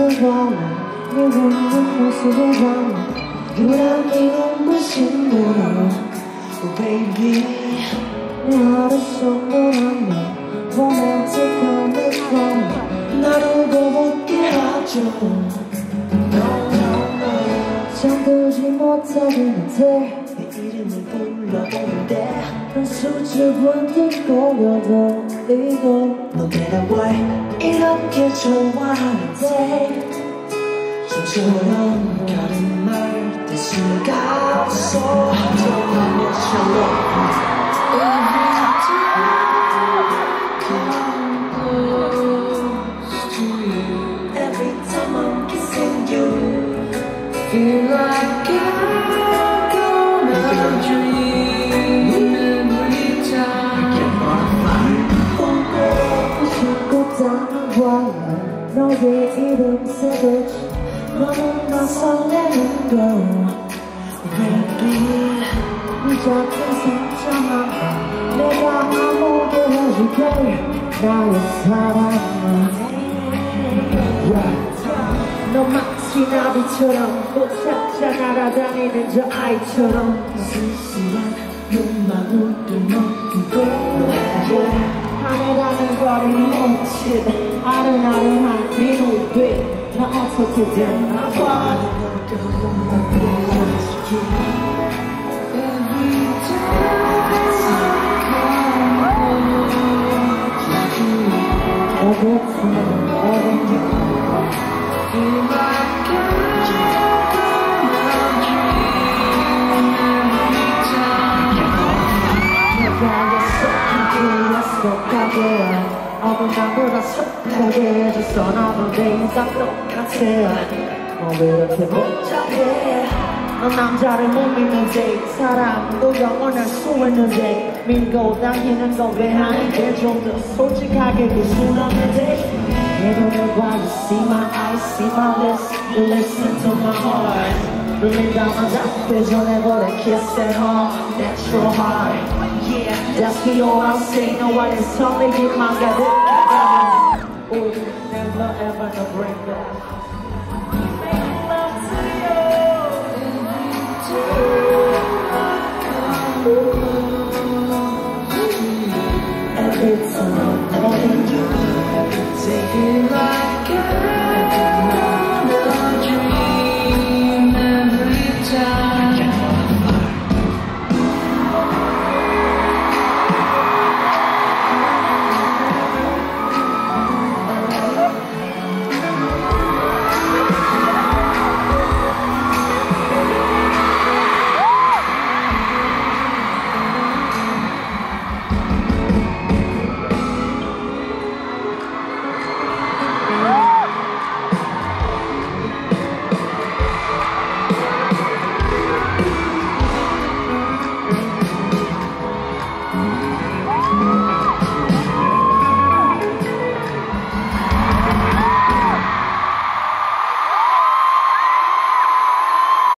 봐라 네 웃는 모습을 봐라 유난히 눈부신 너 oh baby 내 하루 속 너라면 romantic한 내 drama 나를 더웠게 하죠 no no no 잠들지 못하겠는데 내 이름을 불러보는데 난 수줍은 듯 꼬여들리고 너는 왜 이렇게 좋아하는데 좀처럼 다른 말 될 수가 없어 Every time I'm kissing you feel like I'm gonna dream every time 쉽고 땀을 와요 너의 이름 쓰듯이 너는 나 설레는 걸 Baby 네 작은 상처만 내가 아무게 해줄게 나의 사랑아 너 마치 나비처럼 또 찾아 날아다니는 저 아이처럼 쓸쓸한 눈망울도 넘기고 하늘하늘 거리는 꽃이 아른아른한 비누빛 나 어떻게 되나 봐 어느 날보다 속하게 해줬어 나도 내일 다 똑같아 너 왜 이렇게 복잡해 넌 남자를 못 믿는데 사랑도 영원할 수 있는데 밀고 다니는 건 왜 아닌데 좀 더 솔직하게 볼 순 없는데 내 눈을 봐 you see my eyes see my lips you listen to my heart 들린다만 잡게 전해버려 kiss at home that's your heart yeah that's the all I'll say nobody's telling me my God we'll never ever break that